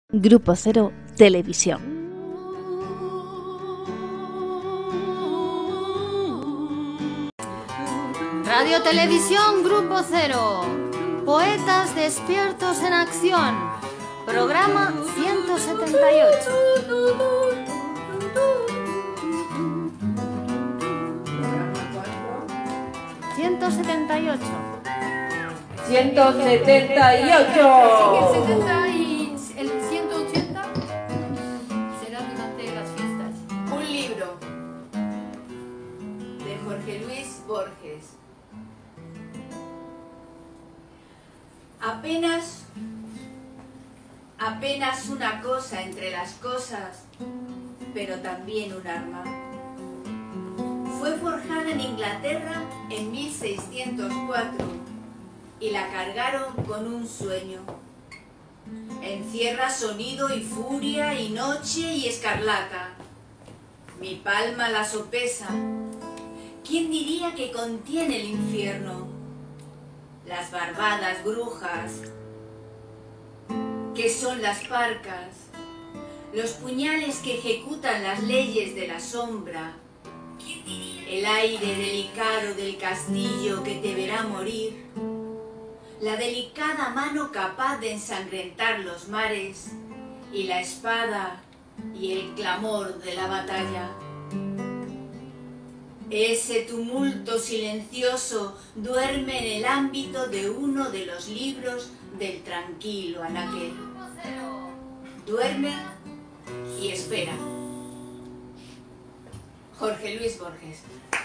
Grupo Cero Televisión. Radio Televisión Grupo Cero. Poetas despiertos en acción. Programa 178. ¿178? 178. El 180 será durante las fiestas. Un libro de Jorge Luis Borges. Apenas una cosa entre las cosas, pero también un arma. Fue forjada en Inglaterra en 1604 y la cargaron con un sueño. Encierra sonido y furia y noche y escarlata. Mi palma la sopesa. ¿Quién diría que contiene el infierno? Las barbadas brujas, que son las parcas, los puñales que ejecutan las leyes de la sombra, el aire delicado del castillo que te verá morir, la delicada mano capaz de ensangrentar los mares, y la espada y el clamor de la batalla. Ese tumulto silencioso duerme en el ámbito de uno de los libros del tranquilo anaquel. Duerme y espera. Jorge Luis Borges.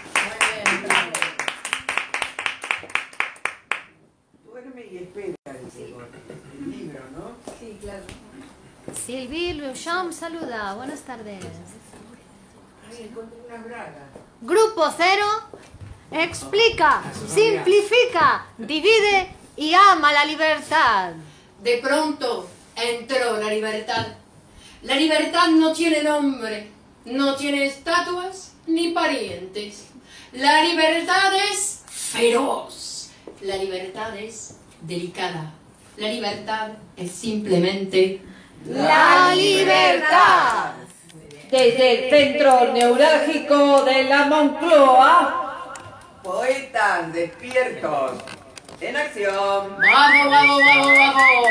Duerme y espera, dice Borges. El libro, ¿no? Sí, claro. Sylvie Leucham saluda. Buenas tardes. Ay, encontré unas bragas. Grupo Cero explica, simplifica, divide y ama la libertad. De pronto entró la libertad. La libertad no tiene nombre, no tiene estatuas ni parientes. La libertad es feroz. La libertad es delicada. La libertad es simplemente La libertad. Desde el centro neurálgico de la Moncloa, Poetas despiertos. En acción. ¡Vamos, vamos, vamos, vamos!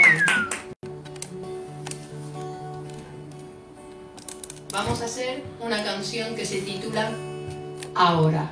Vamos a hacer una canción que se titula Ahora.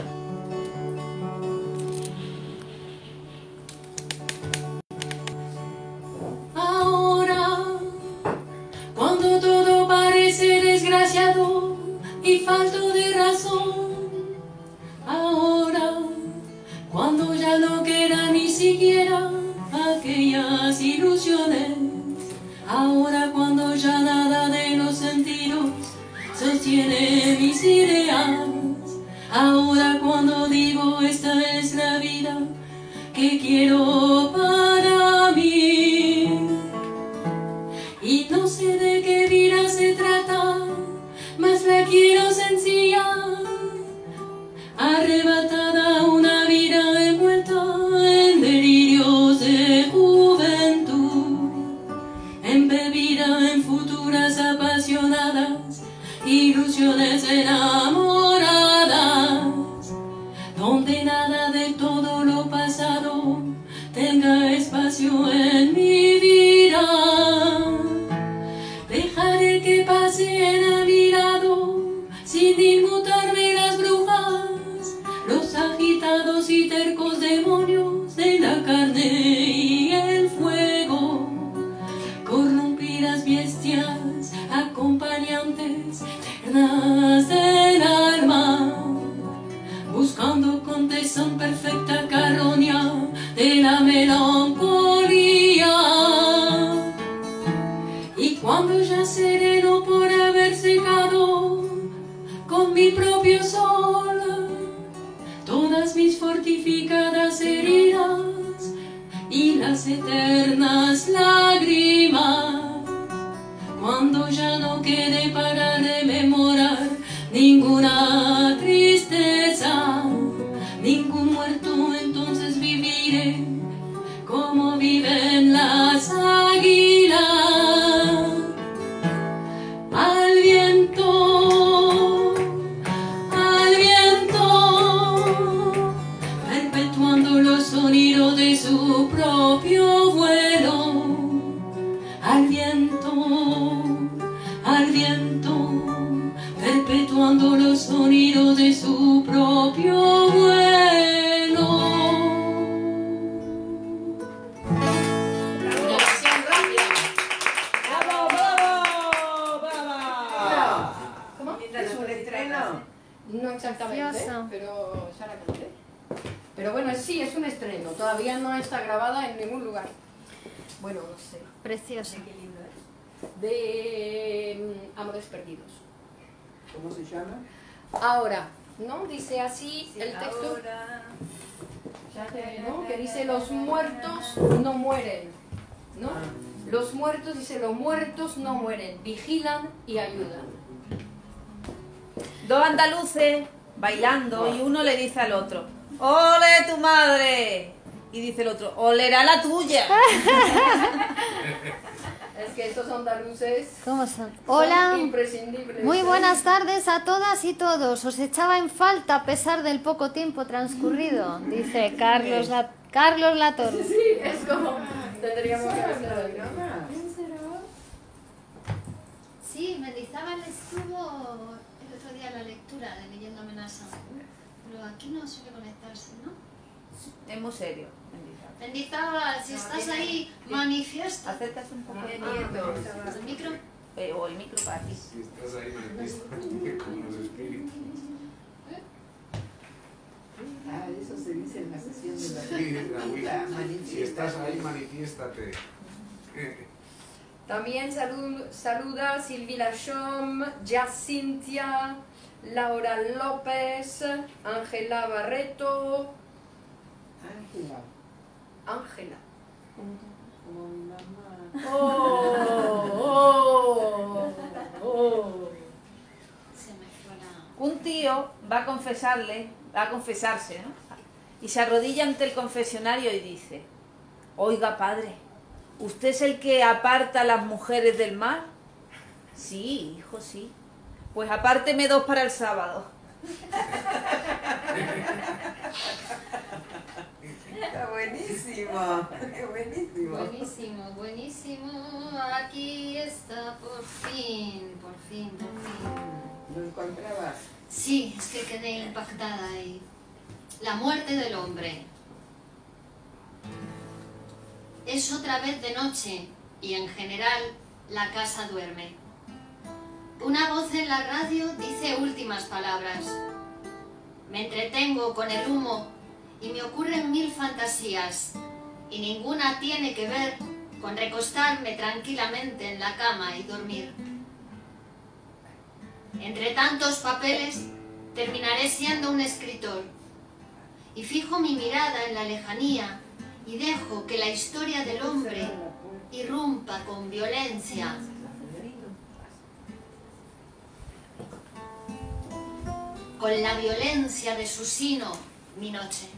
Ahora, cuando todo parece desgraciado y falto de razón. Ahora, cuando ya no queda ni siquiera aquellas ilusiones. Ahora, cuando ya nada de los sentidos sostiene mis ideas. Ahora, cuando digo esta es la vida que quiero para mí. Y no sé de qué vida se trata, mas la quiero sencilla, arrebatada una vida envuelta en delirios de juventud, embebida en futuras apasionadas, ilusiones enamoradas, donde nada de todo lo pasado tenga espacio en mi vida. Dejaré que pasen a mi lado sin inmutarme las brujas, los agitados y tercos demonios de la carne y el fuego, corrompidas bestias, acompañantes eternas del alma, buscando con tesón perfecta caronia de la melancolía. Y cuando ya sereno por haber secado con mi propio sol todas mis fortificadas heridas y las eternas lágrimas, cuando ya no quede para rememorar ninguna tristeza, ningún muerto, entonces viviré como viven las águilas. al viento, perpetuando los sonidos de su propio vuelo. Una versión rápida. ¡Bravo, bravo, bravo! ¿Cómo? ¿Es un estreno? No exactamente, Preciosa. pero ya la canté. Pero bueno, sí, es un estreno. Todavía no está grabada en ningún lugar. Bueno, no sé. Preciosa. Qué lindo es. De Amores Perdidos. ¿Cómo se llama? Ahora, ¿no? Dice así Sí, el texto. ahora. ¿No? Que dice los muertos no mueren, ¿no? Los muertos, dice los muertos no mueren, vigilan y ayudan. Dos andaluces bailando y uno le dice al otro, ¡ole tu madre! Y dice el otro, ¡olerá la tuya! Es que estos andaluces ¿Cómo son? son Hola. imprescindibles. Muy ¿eh? buenas tardes a todas y todos. Os echaba en falta a pesar del poco tiempo transcurrido, dice Carlos Latorre. Sí, es como tendríamos que hacer algo. Sí, Mendizábal estuvo el otro día en la lectura de Leyendo Amenaza, pero aquí no suele conectarse, ¿no? Es muy serio. Mendizábal, si estás ahí, manifiesta. Acércate un poco. Tiene nietos. ¿El micro? O el micro para ti. Si estás ahí, manifiéstate como los espíritus. Ah, eso se dice en la sesión de la Sí, la Wicca. Si estás ahí, manifiéstate. También saluda Silvia Lachom, Jacintia, Laura López, Ángela Barreto. Ángela. Como mi mamá. Se me fue la... Un tío va a confesarse, ¿no? Y se arrodilla ante el confesionario y dice, oiga padre, ¿usted es el que aparta a las mujeres del mar? Sí, hijo, sí. Pues apárteme 2 para el sábado. Está buenísimo. Qué buenísimo. Buenísimo, buenísimo. Aquí está, por fin. ¿Lo encontrabas? Sí, es que quedé impactada ahí. La muerte del hombre. Es otra vez de noche y en general la casa duerme. Una voz en la radio dice últimas palabras. Me entretengo con el humo y me ocurren 1000 fantasías y ninguna tiene que ver con recostarme tranquilamente en la cama y dormir. Entre tantos papeles terminaré siendo un escritor y fijo mi mirada en la lejanía y dejo que la historia del hombre irrumpa con violencia. Con la violencia de su sino, mi noche.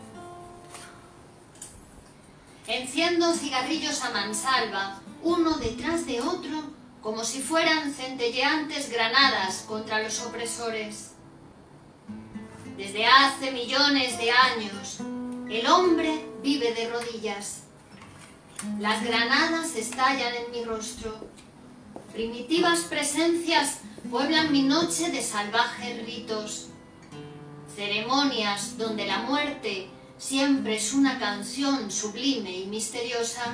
Enciendo cigarrillos a mansalva, uno detrás de otro, como si fueran centelleantes granadas contra los opresores. Desde hace millones de años, el hombre vive de rodillas. Las granadas estallan en mi rostro. Primitivas presencias pueblan mi noche de salvajes ritos. Ceremonias donde la muerte siempre es una canción sublime y misteriosa.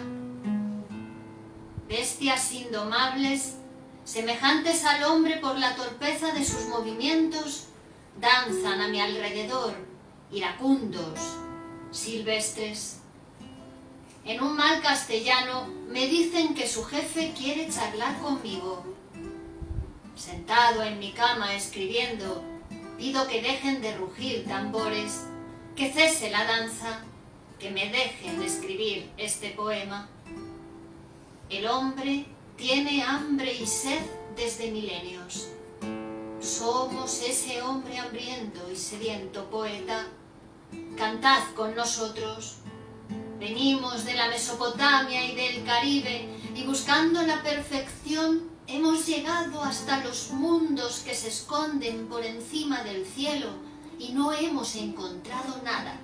Bestias indomables, semejantes al hombre por la torpeza de sus movimientos, danzan a mi alrededor, iracundos, silvestres. En un mal castellano me dicen que su jefe quiere charlar conmigo. Sentado en mi cama escribiendo, pido que dejen de rugir tambores, que cese la danza, que me dejen escribir este poema. El hombre tiene hambre y sed desde milenios. Somos ese hombre hambriento y sediento poeta. Cantad con nosotros. Venimos de la Mesopotamia y del Caribe y buscando la perfección hemos llegado hasta los mundos que se esconden por encima del cielo y no hemos encontrado nada.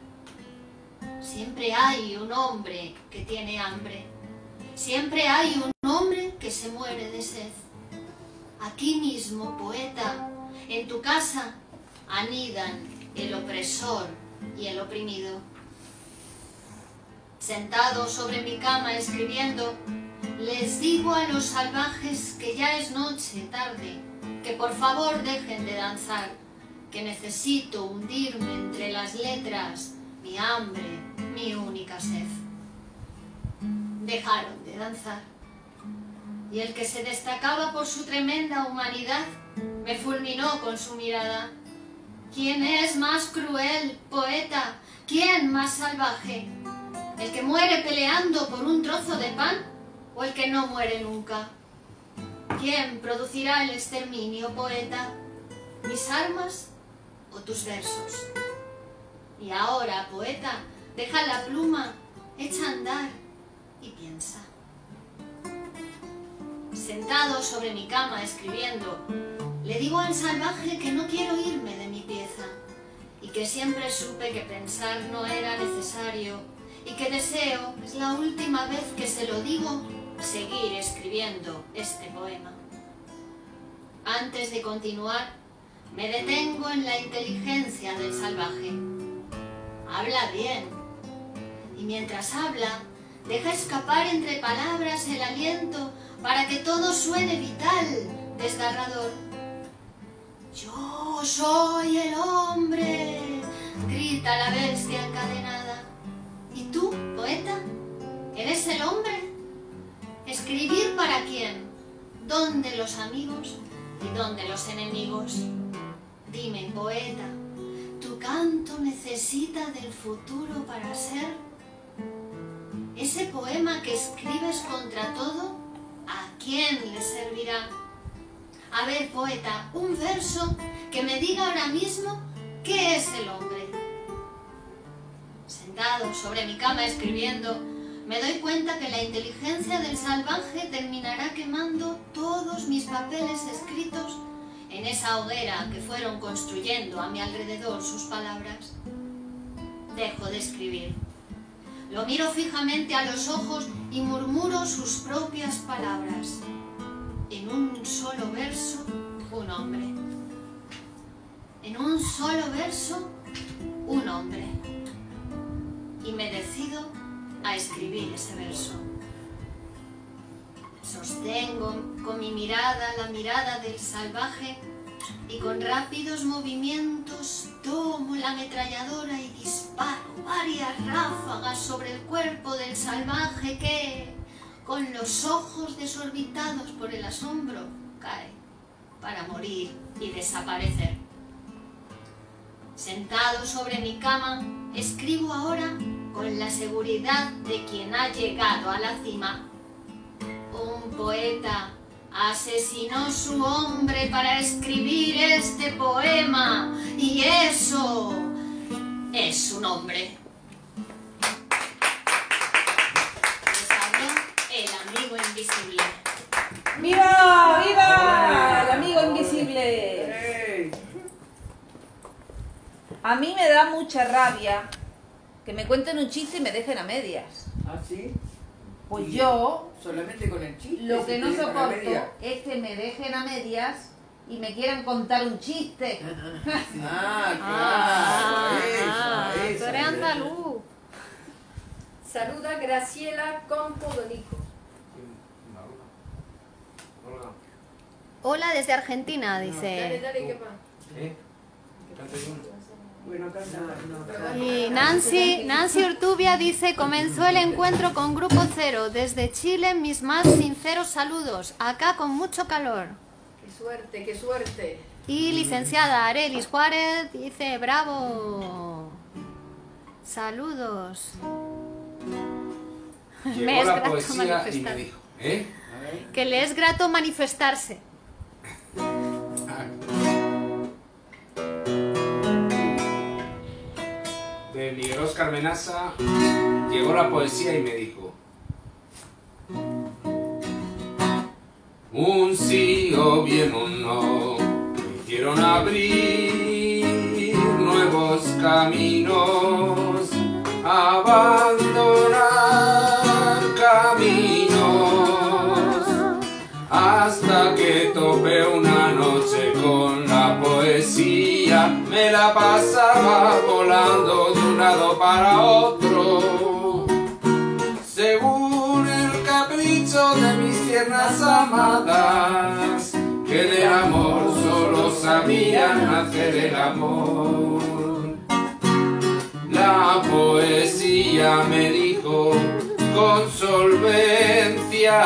Siempre hay un hombre que tiene hambre. Siempre hay un hombre que se muere de sed. Aquí mismo, poeta, en tu casa, anidan el opresor y el oprimido. Sentado sobre mi cama escribiendo, les digo a los salvajes que ya es noche, tarde, que por favor dejen de danzar, que necesito hundirme entre las letras, mi hambre, mi única sed. Dejaron de danzar, y el que se destacaba por su tremenda humanidad me fulminó con su mirada. ¿Quién es más cruel, poeta? ¿Quién más salvaje? ¿El que muere peleando por un trozo de pan o el que no muere nunca? ¿Quién producirá el exterminio, poeta? ¿Mis armas o tus versos? Y ahora, poeta, deja la pluma, echa a andar y piensa. Sentado sobre mi cama escribiendo, le digo al salvaje que no quiero irme de mi pieza y que siempre supe que pensar no era necesario y que deseo, es la última vez que se lo digo, seguir escribiendo este poema. Antes de continuar, me detengo en la inteligencia del salvaje. Habla bien, y mientras habla, deja escapar entre palabras el aliento para que todo suene vital, desgarrador. Yo soy el hombre, grita la bestia encadenada. ¿Y tú, poeta? ¿Eres el hombre? ¿Escribir para quién? ¿Dónde los amigos y dónde los enemigos? Dime, poeta, ¿tu canto necesita del futuro para ser? ¿Ese poema que escribes contra todo, a quién le servirá? A ver, poeta, un verso que me diga ahora mismo qué es el hombre. Sentado sobre mi cama escribiendo, me doy cuenta que la inteligencia del salvaje terminará quemando todos mis papeles escritos en esa hoguera que fueron construyendo a mi alrededor sus palabras. Dejo de escribir. Lo miro fijamente a los ojos y murmuro sus propias palabras. En un solo verso, un hombre. En un solo verso, un hombre. Y me decido a escribir ese verso. Sostengo con mi mirada la mirada del salvaje y con rápidos movimientos tomo la ametralladora y disparo varias ráfagas sobre el cuerpo del salvaje que, con los ojos desorbitados por el asombro, cae para morir y desaparecer. Sentado sobre mi cama, escribo ahora con la seguridad de quien ha llegado a la cima. Un poeta asesinó su hombre para escribir este poema, y eso es un hombre. Les habló el amigo invisible. ¡Viva! ¡Viva! El amigo invisible. ¡Ey! A mí me da mucha rabia que me cuenten un chiste y me dejen a medias. ¿Ah, sí? Pues Y yo solamente con el chiste. lo que si no tienes para soporto media. es que me dejen a medias y me quieran contar un chiste. Claro. Eso, tú eres eso. andaluz. Saluda Graciela Campodonico. Hola. Hola desde Argentina, Dale, dice. dale, ¿qué pasa? Canta yo. Bueno, canta. Y Nancy Urtubia dice, comenzó el encuentro con Grupo Cero. Desde Chile, mis más sinceros saludos. Acá con mucho calor. Qué suerte, qué suerte. Y licenciada Arelis Juárez dice, bravo. Saludos. Me Llegó es la grato poesía y me manifestar. dijo, A ver. Que le es grato manifestarse. De Miguel Óscar Menaza, llegó la poesía y me dijo: un sí o bien un no, me hicieron abrir nuevos caminos, abandonar caminos topé una noche con la poesía, me la pasaba volando de un lado para otro, según el capricho de mis tiernas amadas, que del amor solo sabían hacer el amor. La poesía me dijo con solvencia: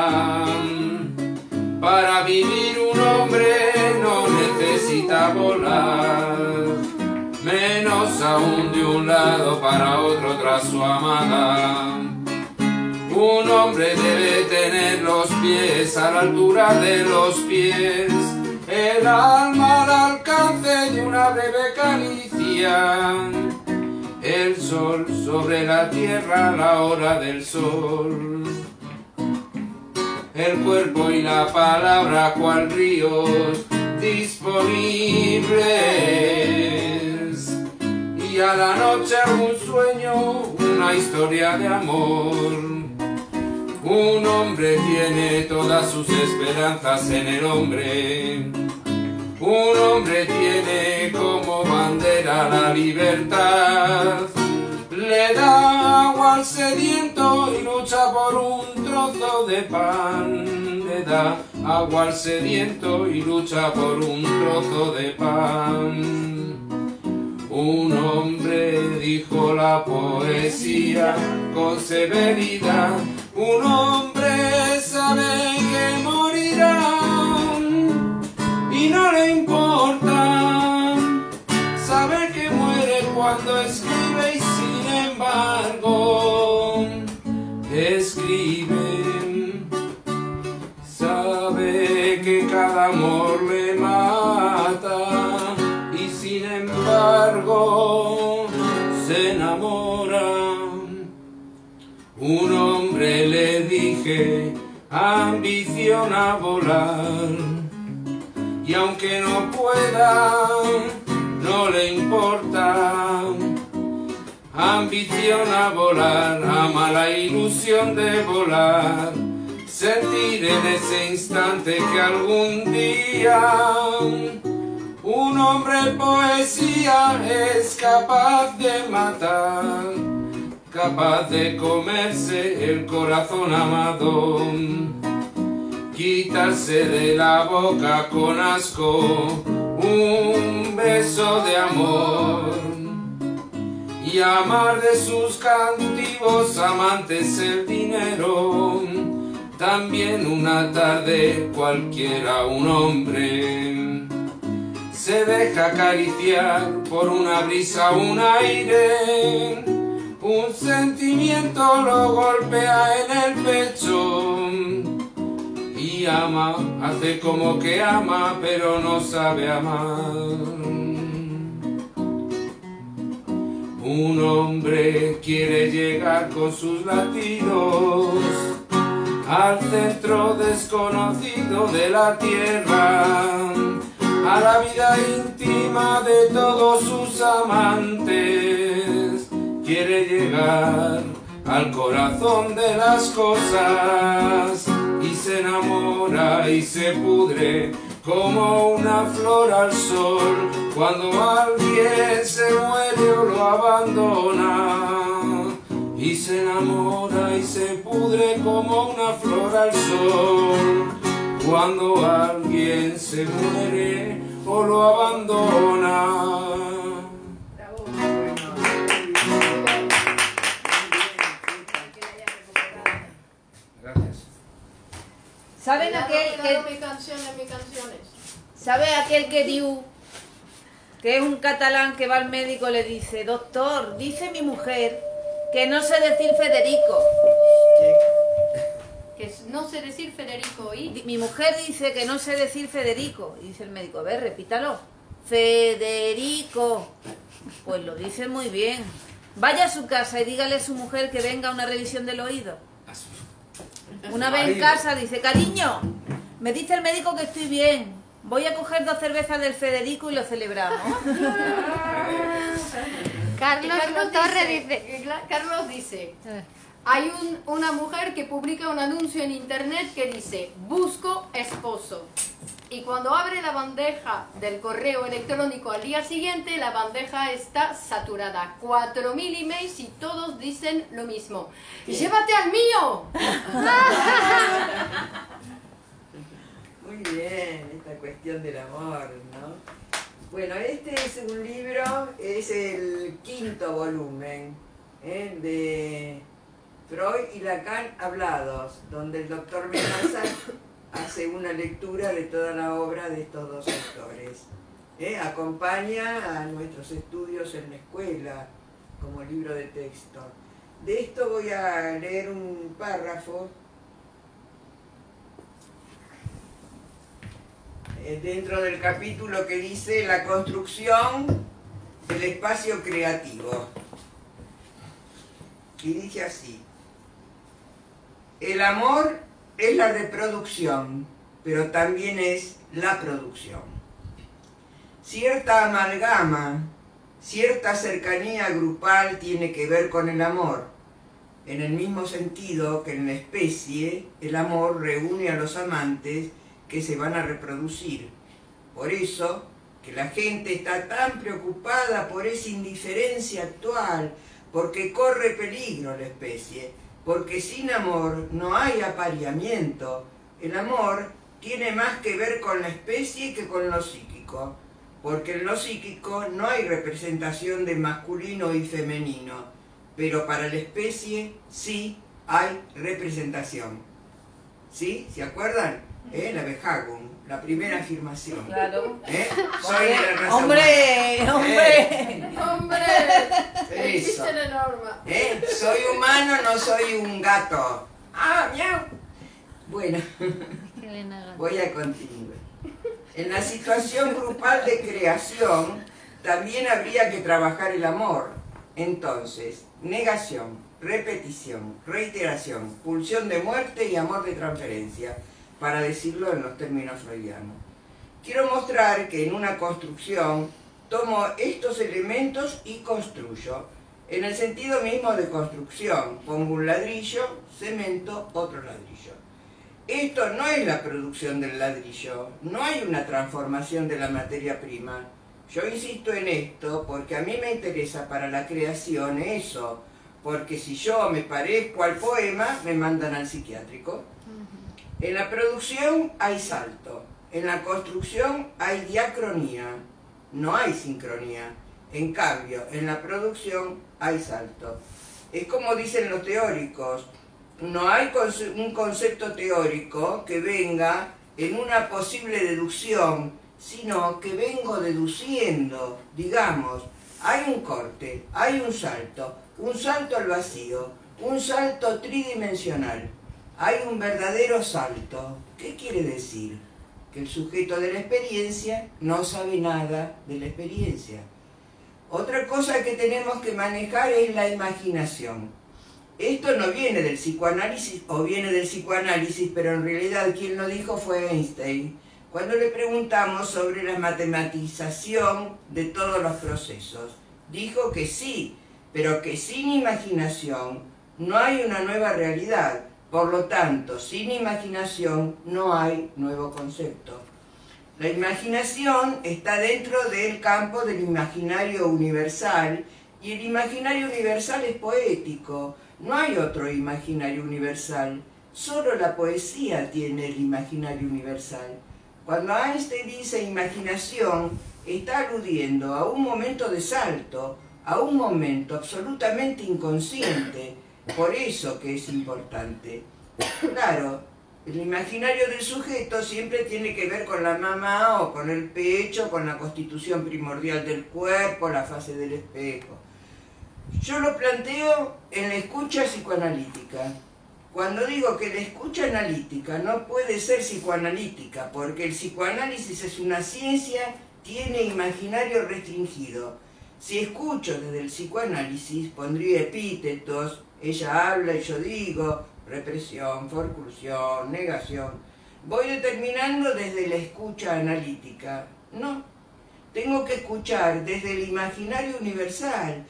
para vivir un hombre no necesita volar, menos aún de un lado para otro tras su amada. Un hombre debe tener los pies a la altura de los pies, el alma al alcance de una breve caricia, el sol sobre la tierra a la hora del sol, el cuerpo y la palabra cual ríos disponibles, y a la noche algún sueño, una historia de amor. Un hombre tiene todas sus esperanzas en el hombre. Un hombre tiene como bandera la libertad. Le da agua al sediento y lucha por un trozo de pan. Le da agua al sediento y lucha por un trozo de pan. Un hombre, dijo la poesía con severidad, un hombre sabe que morirá y no le importa, sabe que muere cuando escribe y sin embargo escribe, sabe que cada amor le mata y sin embargo se enamora. Un hombre, le dije, ambiciona volar, y aunque no pueda, no le importa. Ambiciona volar, ama la ilusión de volar, sentir en ese instante que algún día un hombre poesía es capaz de matar, capaz de comerse el corazón amado, quitarse de la boca con asco un beso de amor, y amar de sus cautivos amantes el dinero. También una tarde cualquiera un hombre se deja acariciar por una brisa, un aire, un sentimiento lo golpea en el pecho y ama, hace como que ama, pero no sabe amar. Un hombre quiere llegar con sus latidos al centro desconocido de la tierra, a la vida íntima de todos sus amantes. Quiere llegar al corazón de las cosas y se enamora y se pudre como una flor al sol cuando alguien se muere o lo abandona. Y se enamora y se pudre como una flor al sol cuando alguien se muere o lo abandona. ¿Saben aquel que... mis canciones? ¿Sabe aquel que diu, que es un catalán que va al médico y le dice: doctor, dice mi mujer que no sé decir Federico? Que no sé decir Federico y... Mi mujer dice que no sé decir Federico. Y dice el médico: a ver, repítalo. Federico. Pues lo dice muy bien. Vaya a su casa y dígale a su mujer que venga a una revisión del oído. Una vez en casa dice: cariño, me dice el médico que estoy bien, voy a coger 2 cervezas del Federico y lo celebramos. Carlos Torres dice, Hay una mujer que publica un anuncio en internet que dice, busco esposo. Y cuando abre la bandeja del correo electrónico al día siguiente, la bandeja está saturada. 4000 emails y todos dicen lo mismo. ¡Llévate al mío! Muy bien, esta cuestión del amor, ¿no? Bueno, este es un libro, es el 5º volumen de Freud y Lacan hablados, donde el doctor Menaza hace una lectura de toda la obra de estos dos autores. Acompaña a nuestros estudios en la escuela como libro de texto. De esto voy a leer un párrafo dentro del capítulo que dice la construcción del espacio creativo. Y dice así: el amor es la reproducción, pero también es la producción. Cierta amalgama, cierta cercanía grupal tiene que ver con el amor, en el mismo sentido que en la especie el amor reúne a los amantes que se van a reproducir. Por eso que la gente está tan preocupada por esa indiferencia actual, porque corre peligro la especie, porque sin amor no hay apareamiento. El amor tiene más que ver con la especie que con lo psíquico, porque en lo psíquico no hay representación de masculino y femenino, pero para la especie sí hay representación. ¿Sí? ¿Se acuerdan? La de Hagun, la primera afirmación. Claro. Soy de la raza ¡Hombre! humana. ¡Hombre! ¡Hombre! Eso. Existe la norma. Soy humano, no soy un gato. ¡Ah, miau! Bueno, voy a continuar. En la situación grupal de creación también habría que trabajar el amor. Entonces, negación, repetición, reiteración, pulsión de muerte y amor de transferencia, para decirlo en los términos freudianos. Quiero mostrar que en una construcción tomo estos elementos y construyo. En el sentido mismo de construcción, pongo un ladrillo, cemento, otro ladrillo. Esto no es la producción del ladrillo, no hay una transformación de la materia prima. Yo insisto en esto porque a mí me interesa para la creación eso, porque si yo me parezco al poema, me mandan al psiquiátrico. En la producción hay salto, en la construcción hay diacronía, no hay sincronía. En cambio, en la producción hay salto. Es como dicen los teóricos, no hay un concepto teórico que venga en una posible deducción, sino que vengo deduciendo. Digamos, hay un corte, hay un salto al vacío, un salto tridimensional. Hay un verdadero salto. ¿Qué quiere decir? Que el sujeto de la experiencia no sabe nada de la experiencia. Otra cosa que tenemos que manejar es la imaginación. Esto no viene del psicoanálisis, o viene del psicoanálisis, pero en realidad quien lo dijo fue Einstein, cuando le preguntamos sobre la matematización de todos los procesos. Dijo que sí, pero que sin imaginación no hay una nueva realidad. Por lo tanto, sin imaginación no hay nuevo concepto. La imaginación está dentro del campo del imaginario universal, y el imaginario universal es poético. No hay otro imaginario universal. Solo la poesía tiene el imaginario universal. Cuando Einstein dice imaginación, está aludiendo a un momento de salto, a un momento absolutamente inconsciente. Por eso que es importante. Claro, el imaginario del sujeto siempre tiene que ver con la mamá o con el pecho, con la constitución primordial del cuerpo, la fase del espejo. Yo lo planteo en la escucha psicoanalítica. Cuando digo que la escucha analítica no puede ser psicoanalítica, porque el psicoanálisis es una ciencia, tiene imaginario restringido. Si escucho desde el psicoanálisis, pondría epítetos, ella habla y yo digo, represión, forclusión, negación. Voy determinando desde la escucha analítica. No, tengo que escuchar desde el imaginario universal,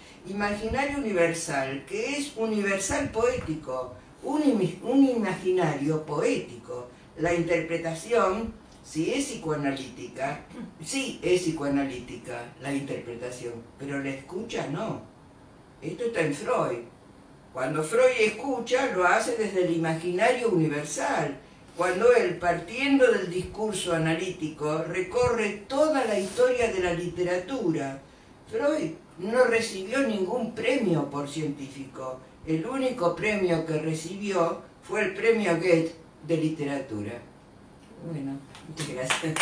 que es universal poético, un imaginario poético. La interpretación, si es psicoanalítica, sí es psicoanalítica la interpretación, pero la escucha no. Esto está en Freud. Cuando Freud escucha, lo hace desde el imaginario universal. Cuando él, partiendo del discurso analítico, recorre toda la historia de la literatura. Freud no recibió ningún premio por científico. El único premio que recibió fue el premio Goethe de literatura. Bueno, muchas gracias.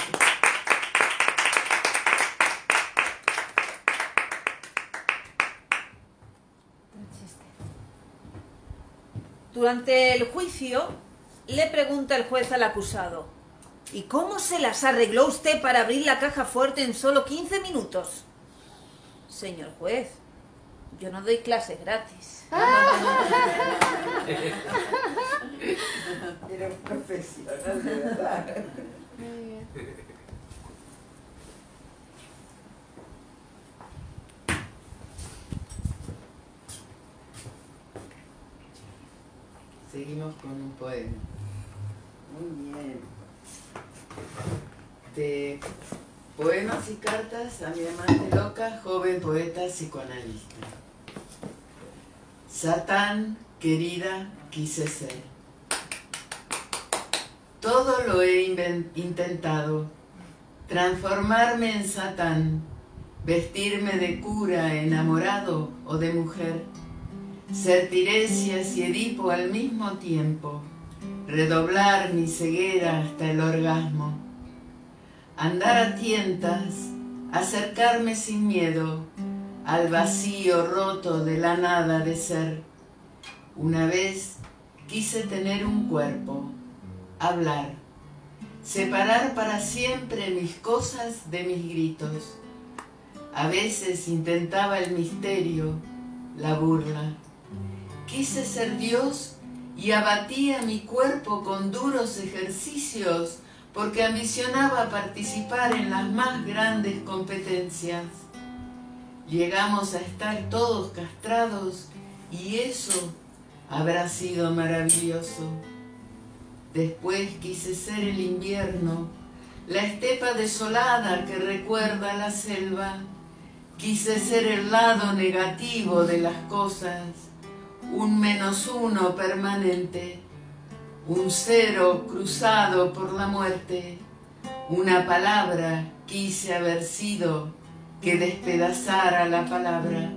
Durante el juicio, le pregunta el juez al acusado: ¿y cómo se las arregló usted para abrir la caja fuerte en solo 15 minutos? Señor juez, yo no doy clases gratis. Era un profesional, de verdad. Muy bien. Seguimos con un poema. Muy bien. De Poemas y cartas a mi amante loca, joven poeta psicoanalista. Satán, querida, quise ser. Todo lo he intentado. Transformarme en Satán, vestirme de cura, enamorado o de mujer, ser Tiresias y Edipo al mismo tiempo, redoblar mi ceguera hasta el orgasmo, andar a tientas, acercarme sin miedo al vacío roto de la nada de ser. Una vez quise tener un cuerpo, hablar, separar para siempre mis cosas de mis gritos. A veces intentaba el misterio, la burla. Quise ser Dios y abatía mi cuerpo con duros ejercicios porque ambicionaba participar en las más grandes competencias. Llegamos a estar todos castrados y eso habrá sido maravilloso. Después quise ser el invierno, la estepa desolada que recuerda la selva. Quise ser el lado negativo de las cosas, un -1 permanente, un 0 cruzado por la muerte. Una palabra quise haber sido que despedazara la palabra.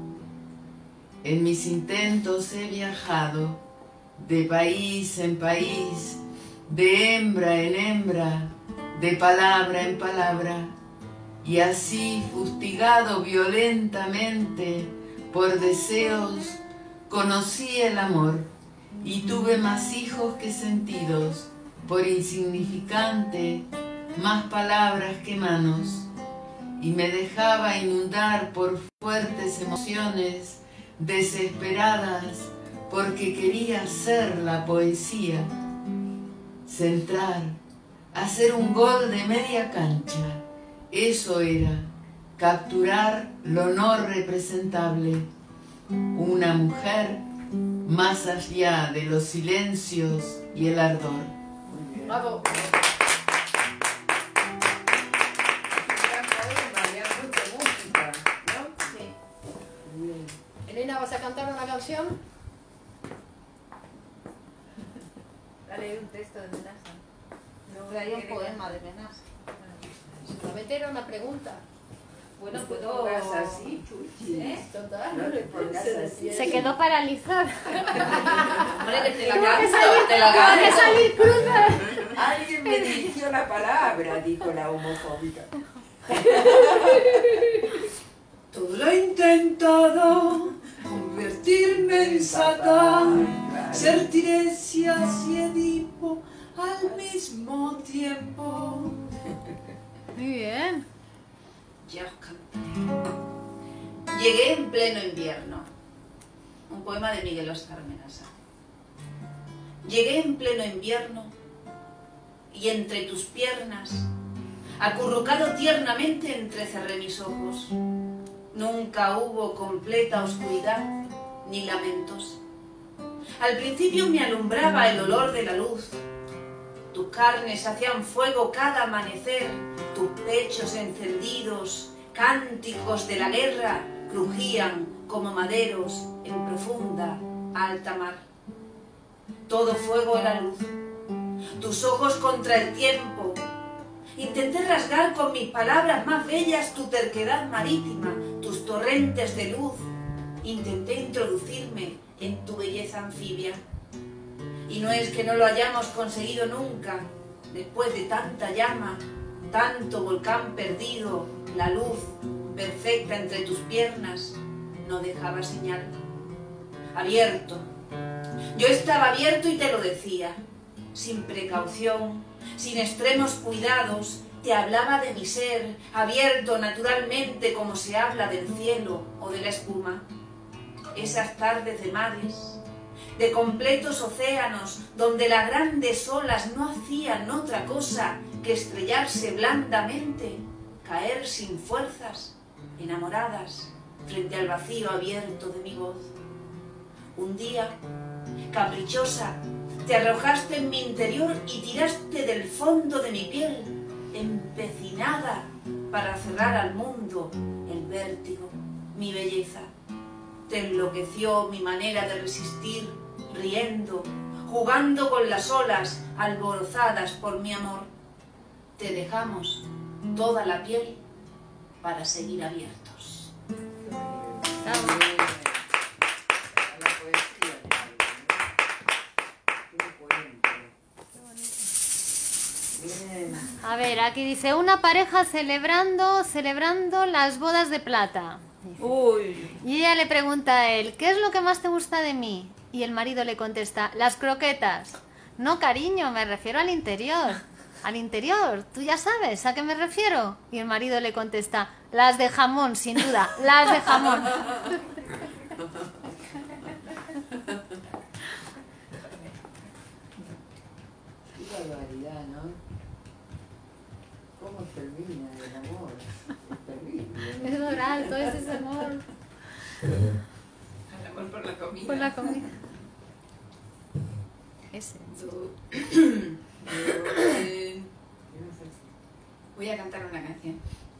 En mis intentos he viajado de país en país, de hembra en hembra, de palabra en palabra, y así, fustigado violentamente por deseos, conocí el amor y tuve más hijos que sentidos, por insignificante, más palabras que manos, y me dejaba inundar por fuertes emociones desesperadas porque quería ser la poesía, centrar, hacer un gol de media cancha. Eso era, capturar lo no representable, una mujer más allá de los silencios y el ardor. Bravo. Elena, ¿vas a cantar una canción? A leer un texto de Menasa. No, hay un poema de Menasa. Solamente era una pregunta. Bueno, No puedo... te pongas así, Chuchi. Total, No te pongas así. Se quedó paralizada. Hombre, que te la Tengo que canto, salir, te la tengo que canto. salir cruda. Alguien me dirigió la palabra, dijo la homofóbica. Todo lo he intentado, convertirme en Satán, ser Tiresias y Edipo al mismo tiempo. Muy bien. Ya os cantaré. Llegué en pleno invierno. Un poema de Miguel Óscar Menasa. Llegué en pleno invierno y entre tus piernas Acurrucado tiernamente entrecerré mis ojos. Nunca hubo completa oscuridad ni lamentos. Al principio me alumbraba el olor de la luz. Tus carnes hacían fuego cada amanecer, tus pechos encendidos, cánticos de la guerra, crujían como maderos en profunda, alta mar. Todo fuego era luz. Tus ojos contra el tiempo. Intenté rasgar con mis palabras más bellas tu terquedad marítima, tus torrentes de luz. Intenté introducirme en tu belleza anfibia. Y no es que no lo hayamos conseguido nunca, después de tanta llama, tanto volcán perdido, la luz perfecta entre tus piernas no dejaba señal. Abierto. Yo estaba abierto y te lo decía, sin precaución, sin extremos cuidados, te hablaba de mi ser, abierto naturalmente como se habla del cielo o de la espuma. Esas tardes de mares, de completos océanos, donde las grandes olas no hacían otra cosa que estrellarse blandamente, caer sin fuerzas, enamoradas, frente al vacío abierto de mi voz. Un día, caprichosa, te arrojaste en mi interior y tiraste del fondo de mi piel, empecinada para cerrar al mundo el vértigo, mi belleza. Te enloqueció mi manera de resistir, riendo, jugando con las olas alborozadas por mi amor. Te dejamos toda la piel para seguir abiertos. A ver, aquí dice, una pareja celebrando las bodas de plata. Uy. Y ella le pregunta a él, ¿qué es lo que más te gusta de mí? Y el marido le contesta, las croquetas. No, cariño, me refiero al interior. Al interior, tú ya sabes a qué me refiero. Y el marido le contesta, las de jamón, sin duda, las de jamón. Qué barbaridad, ¿no? ¿Cómo termina el amor? Es terrible. Es oral, todo ese amor. El amor por la comida. Por la comida. Ese. Voy a cantar una canción.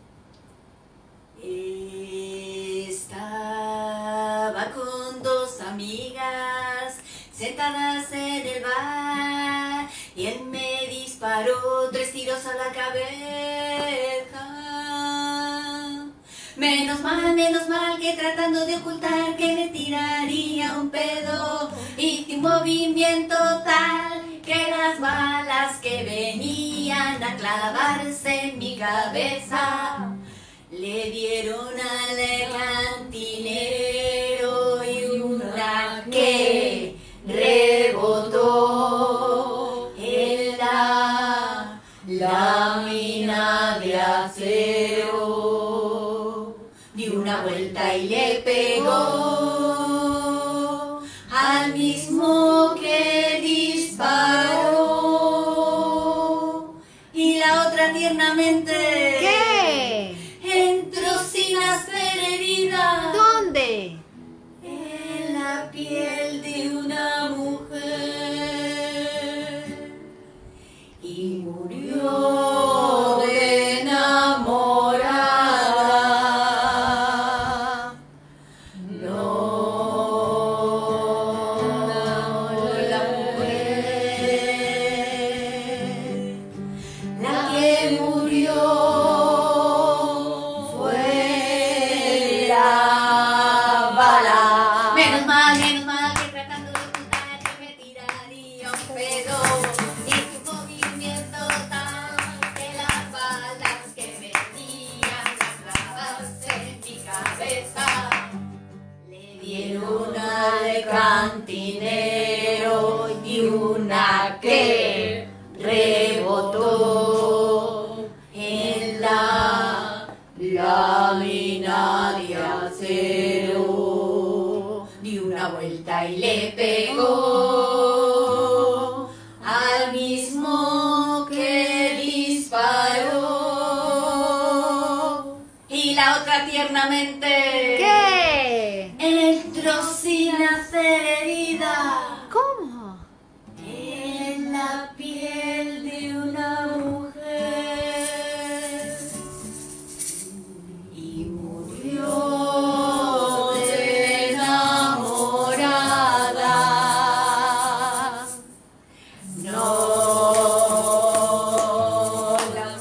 Estaba con dos amigas sentadas en el bar y él me disparó 3 tiros a la cabeza. Menos mal que tratando de ocultar que me tiraría un pedo, hice un movimiento tal que las balas que venían a clavarse en mi cabeza le dieron al cantinero y una que rebotó en la lámina de acero. Dio una vuelta y le pegó al mismo que disparó. Y la otra tiernamente... ¿Qué? Entró sin hacer herida. ¿Dónde? En la piel de una mujer. Y murió de enamorada. No, la mujer. La que murió fue la bala. Menos mal que tratando de ocultar que me tiraría un pedo, hice un movimiento tal que las balas que venían a clavarse en mi cabeza le dieron una de cantinero y una que rebotó en la lámina de acero. Dio una vuelta y le pegó al mismo que disparó. la otra tiernamente. ¿Qué? Entro sin hacer herida ¿Cómo? en la piel de una mujer y murió de enamorada. No, la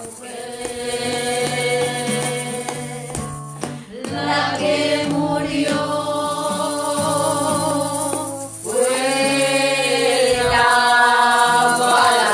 mujer, la que murió fue la bala.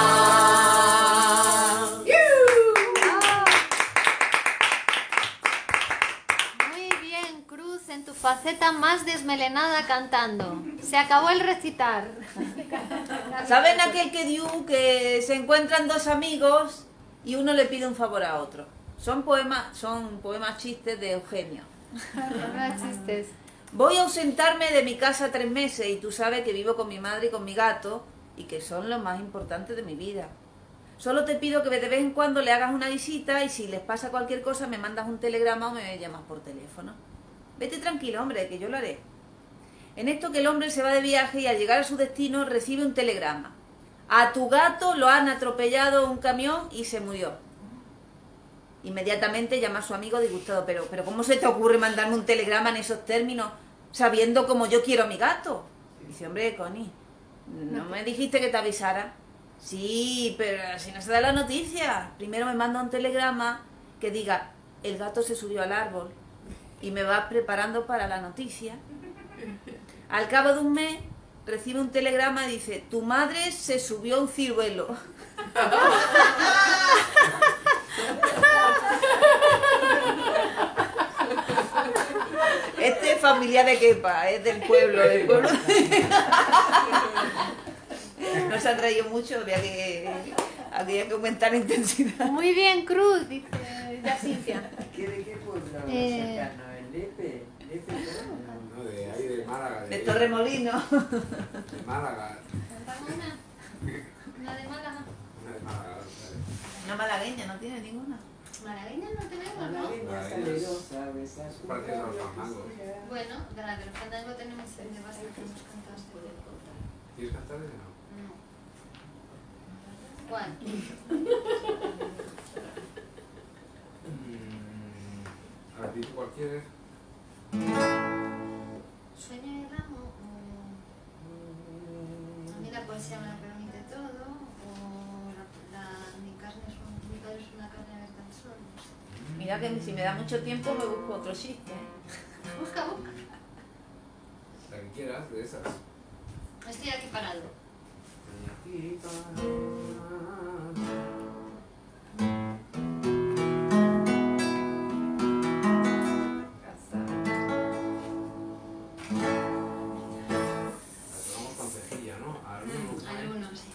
Muy bien, Cruz, en tu faceta más desmelenada cantando. Se acabó el recitar. ¿Saben aquel que dio que se encuentran dos amigos y uno le pide un favor a otro? Son poemas chistes de Eugenio. No chistes. Voy a ausentarme de mi casa 3 meses y tú sabes que vivo con mi madre y con mi gato y que son los más importantes de mi vida. Solo te pido que de vez en cuando le hagas una visita y si les pasa cualquier cosa me mandas un telegrama o me llamas por teléfono. Vete tranquilo, hombre, que yo lo haré. En esto que el hombre se va de viaje y al llegar a su destino recibe un telegrama. A tu gato lo han atropellado un camión y se murió. Inmediatamente llama a su amigo disgustado. Pero ¿cómo se te ocurre mandarme un telegrama en esos términos sabiendo cómo yo quiero a mi gato? Y dice, hombre, Connie, ¿no me dijiste que te avisara? Sí, pero si no se da la noticia. Primero me manda un telegrama que diga, el gato se subió al árbol y me va preparando para la noticia. Al cabo de un mes recibe un telegrama y dice, tu madre se subió a un ciruelo. Este es familiar de Kepa, es del pueblo, No se ha traído mucho, habría que aumentar la intensidad. Muy bien, Cruz, dice ya Cintia. ¿De qué pueblo cercano? ¿El Lepe? No, de ahí de Málaga. De Torremolino. De Málaga. Una de Málaga. Una de Málaga. Una malagueña, no tiene ninguna. Malagueña no tenemos, ¿no? Parece los fandangos. Bueno, de la de los fandangos tenemos el de base que nos cantaste. ¿Quieres cantar ese no? No. ¿Cuál? A ver, dime cuál quieres. Sueño y ramo, o a mí la poesía me permite todo, o mi carne es mi padre es una carne abierta al sol, no sé. Mira que si me da mucho tiempo me busco otro chiste. Busca. La que quieras, de esas. Estoy aquí parado. Aquí parado. Algunos, sí.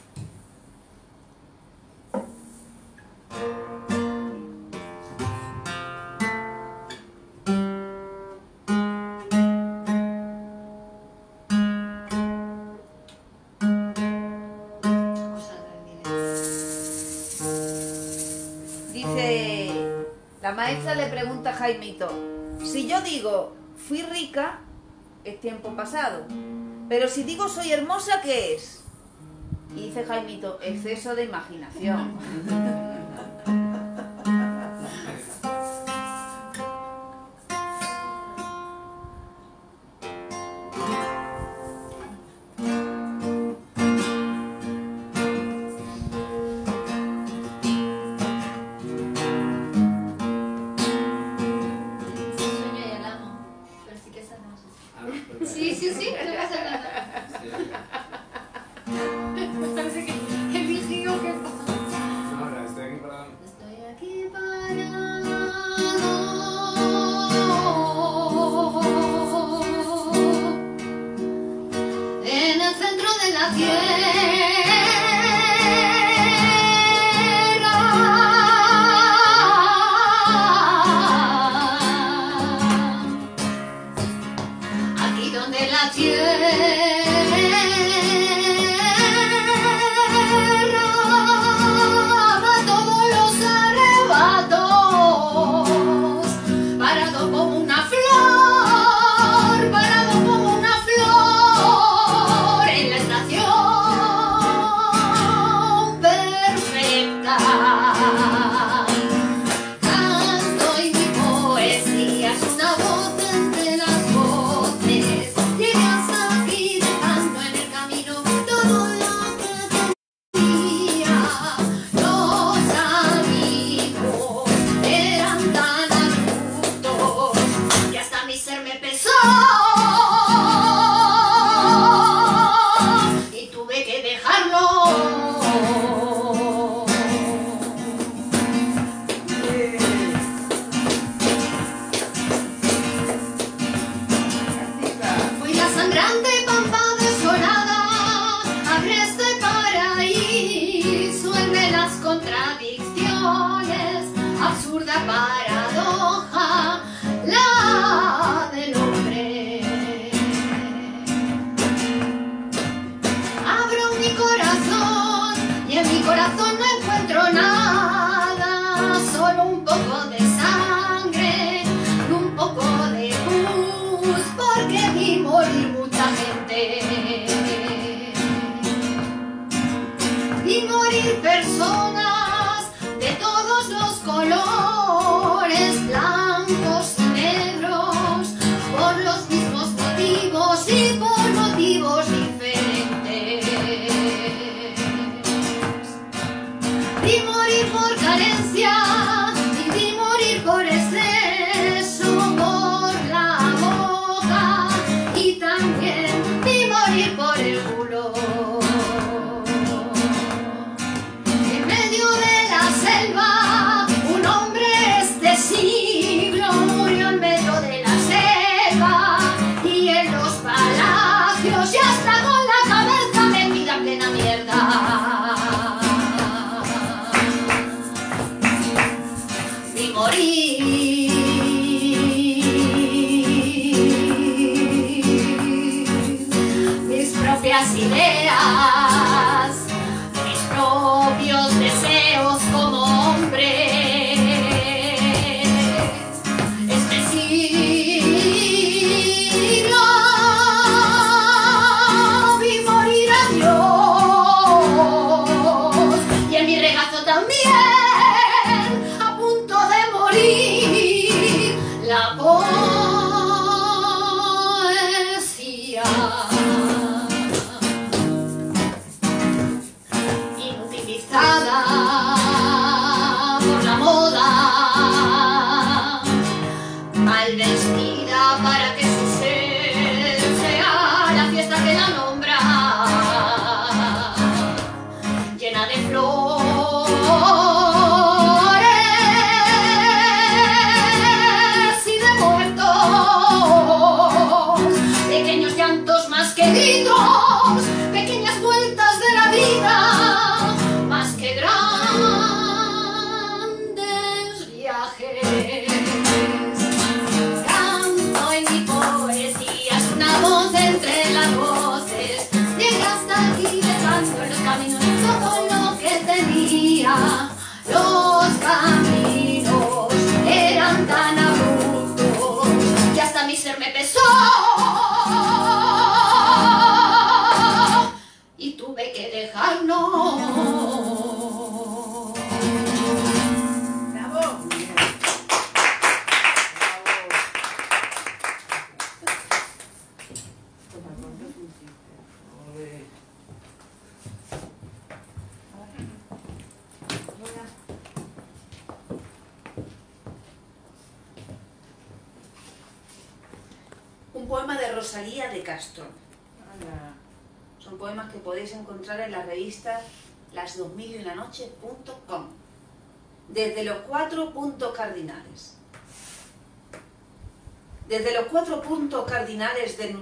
Dice, la maestra le pregunta a Jaimito, si yo digo fui rica, es tiempo pasado, pero si digo soy hermosa, ¿qué es? Y dice Jaimito, exceso de imaginación. No, la estoy es absurda paradoja la del hombre. Abro mi corazón y en mi corazón no encuentro nada, solo un poco de sangre y un poco de pus, porque vi morir mucha gente. Vi morir personas de todos los colores, blancos y negros, por los mismos motivos y por motivos diferentes. Vi morir por carencia y vi morir por exceso, por la boca, y también vi morir por el culo. En medio de la selva, un hombre este siglo murió en medio de la selva y en los palacios, y hasta con la cabeza metida en plena mierda. Vi morir mis propias ideas, mis propios deseos como hombre. Este siglo vi morir a Dios, y en mi regazo también, a punto de morir, la poesía. Inutilizada por la moda, mal vestida para que su ser sea la fiesta que la nombra, llena de flores y de muertos, pequeños llantos más que gritos, pequeñas vueltas de la vida más que grandes viajes. Canto en mi poesía, es una voz entre las voces. Llega hasta aquí dejando en los caminos todo lo que tenía. Los caminos eran tan abruptos que hasta mi ser me pesó y tuve que dejarlo. ¡Bravo! Un poema de Rosalía de Castro. Son poemas que podéis encontrar en la revista las2001noches.com. Desde los 4 puntos cardinales. Desde los 4 puntos cardinales de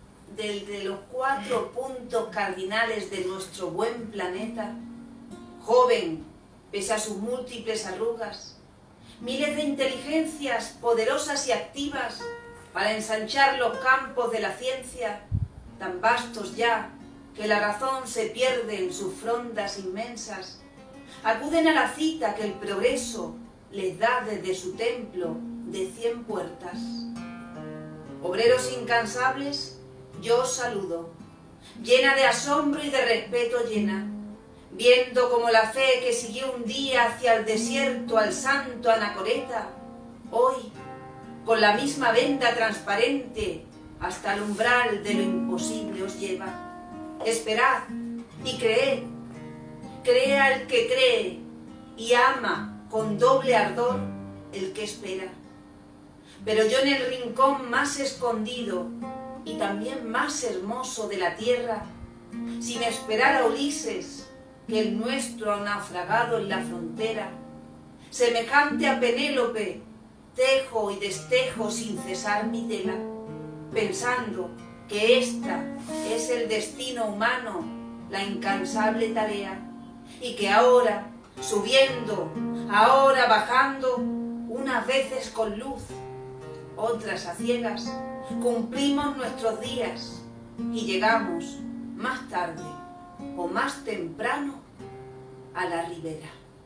nuestro buen planeta, joven, pese a sus múltiples arrugas, miles de inteligencias poderosas y activas para ensanchar los campos de la ciencia, tan vastos ya que la razón se pierde en sus frondas inmensas, acuden a la cita que el progreso les da desde su templo de 100 puertas. Obreros incansables, yo os saludo, llena de asombro y de respeto llena, viendo como la fe que siguió un día hacia el desierto al santo Anacoreta, hoy, con la misma venda transparente, hasta el umbral de lo imposible os lleva. Esperad y creed, crea el que cree y ama con doble ardor el que espera. Pero yo en el rincón más escondido y también más hermoso de la tierra, sin esperar a Ulises, que el nuestro ha naufragado en la frontera, semejante a Penélope, tejo y destejo sin cesar mi tela, pensando que esta es el destino humano, la incansable tarea, y que ahora, subiendo ahora bajando, unas veces con luz, otras a ciegas, cumplimos nuestros días y llegamos más tarde o más temprano a la ribera.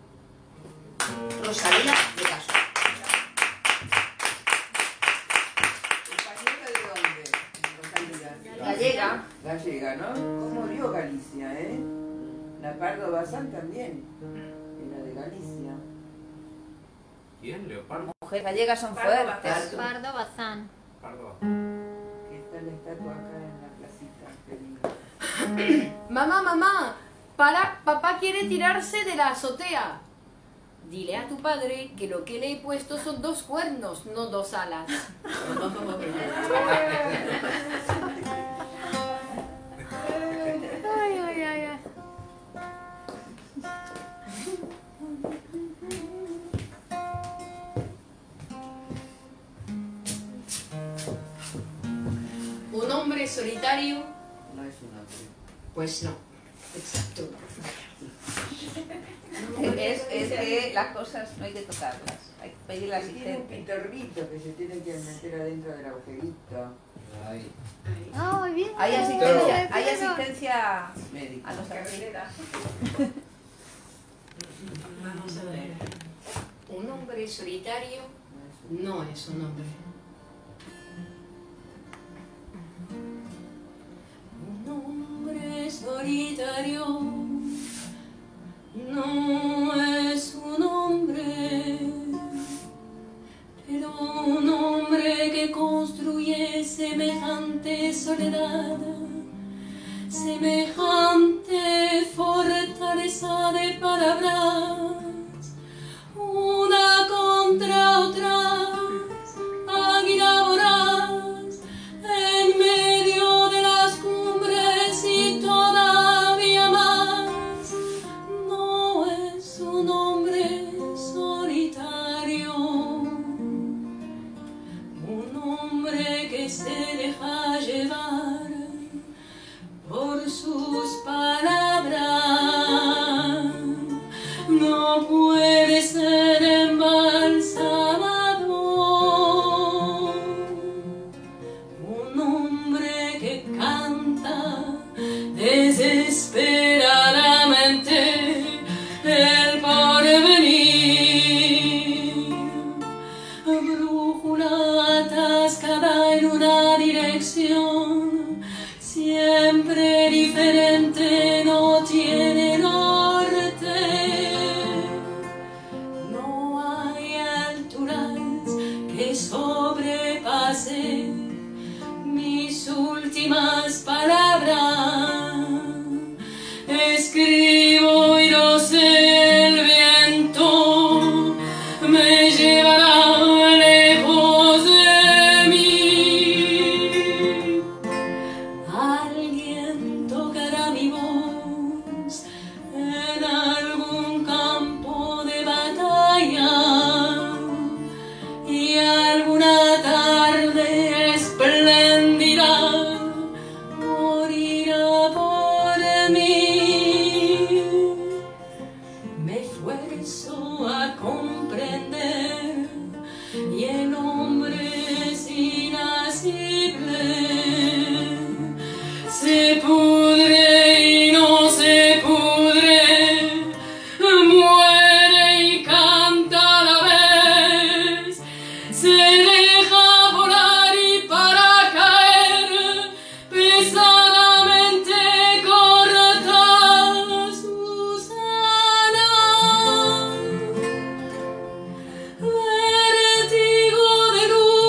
Rosalía de Castro. ¿Española de dónde? Rosalía. Gallega. Gallega, ¿no? ¿Cómo murió Galicia, eh? La Pardo Bazán también era de Galicia. ¿Quién? ¿Leopardo? Mujeres gallegas son fuertes. Pardo Bazán. Pardo. Que está la estatua acá en la placita. Querida. Mamá, mamá, papá quiere tirarse de la azotea. Dile a tu padre que lo que le he puesto son 2 cuernos, no 2 alas. Ay, ay, ay, ay. Un hombre solitario. No es un hombre. Pues no, exacto. Es que las cosas no hay que tocarlas, hay que pedir Tiene un asistencia. pitorrito que se tiene que meter adentro del agujerito. Ay. Ay, bien. Hay asistencia Médico. a nuestra carrera. Vamos a ver. Un hombre solitario no es un hombre. Un hombre solitario no es un hombre, pero un hombre que construye semejante soledad, semejante fortaleza de palabras, una contra otra, águila voraz, en medio de las cumbres y todavía más, no es un hombre solitario, un hombre que se deja llevar por sus palabras, no puede ser embalsamador, un hombre que canta desesperadamente el porvenir, brújula atascada en una dirección, siempre diferente, no tiene norte, no hay alturas que sobrepasen mis últimas palabras, escribo y no sé, el viento me llevará lejos de mí, alguien tocará mi voz en algún campo de batalla y alguna tarde espléndida morirá por mí. Me esfuerzo a comprender y el hombre es inasible, se pudre y no se pudre, muere y canta a la vez, se deja volar y para caer pesadamente corta sus alas, vértigo de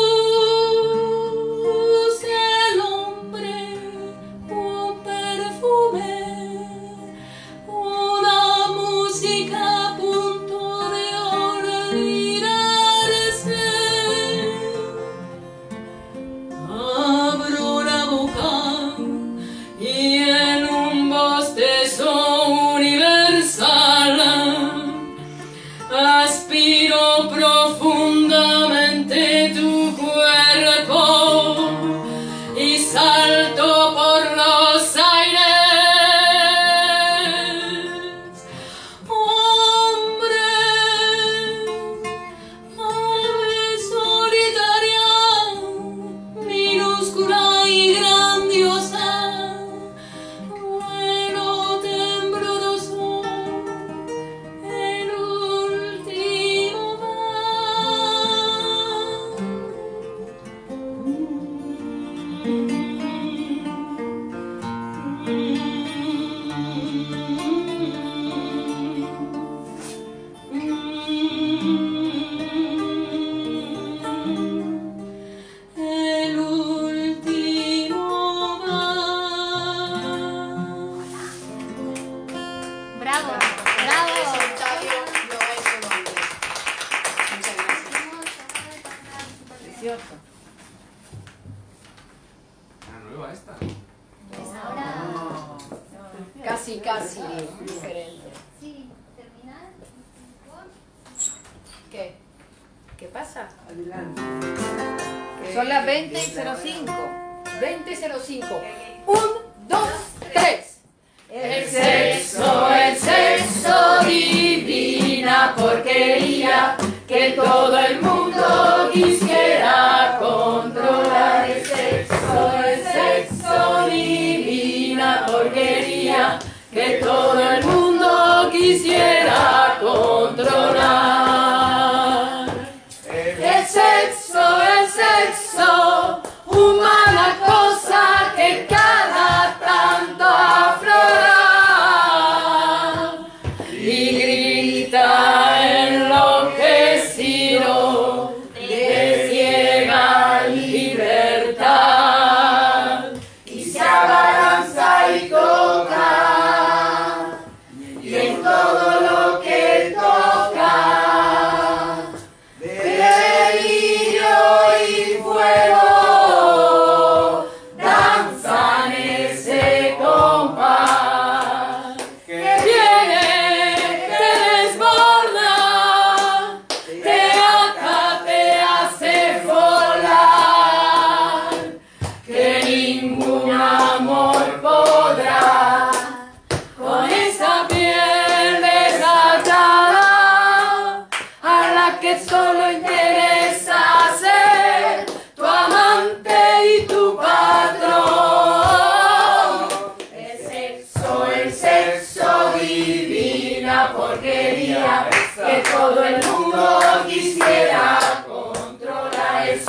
luz, el hombre, un perfume, una música a punto de olvidarse. Abro la boca y en un bostezo universal aspiro profundamente tu cuerpo y salto por los aires. Hombre, precioso. La nueva esta. Pues ahora... Casi diferente. Sí, terminar. ¿Qué? ¿Qué pasa? Adelante. Son las 20:05. 20:05. 1, 2, 3. El sexo, divina porquería, que todo el mundo quisiera controlar. El sexo, divina porquería, que todo el mundo quisiera controlar. El sexo, humana cosa que cada tanto aflora y grita enloquecido de ciega libertad, y se abalanza y toca, y en todo lo que toca delirio y fuego danzan ese compás que viene, te desborda, te ata, te hace volar, que ningún amor podrá con esa piel desatada, a la que solo interesa ser tu amante y tu patrón. El sexo, divina porquería, que todo el mundo quisiera controlar. El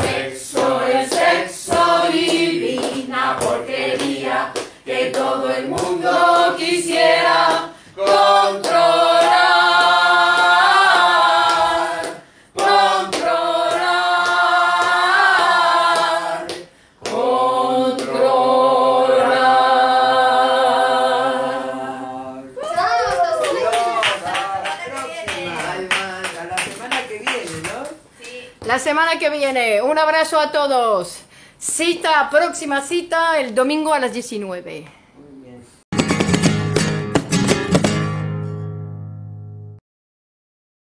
sexo, divina porquería, que todo el mundo quisiera controlar, controlar, controlar. A la semana que viene, ¿no? La semana que viene. Un abrazo a todos. Próxima cita el domingo a las 19.